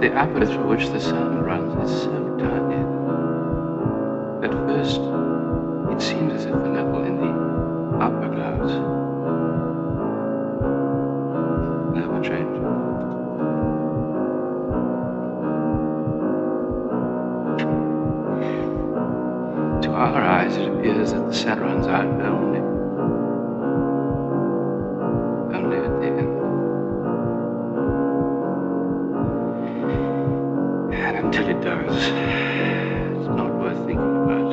The aperture through which the sound runs is so tiny. At first, it seems as if the level in the upper clouds never change. To our eyes, it appears that the sound runs out only at the end. And until it does, it's not worth thinking about.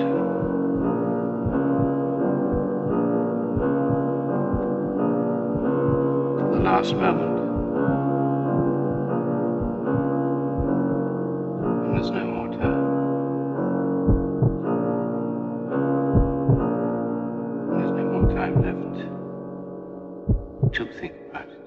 The last moment, when there's no more time. When there's no more time left to think about it.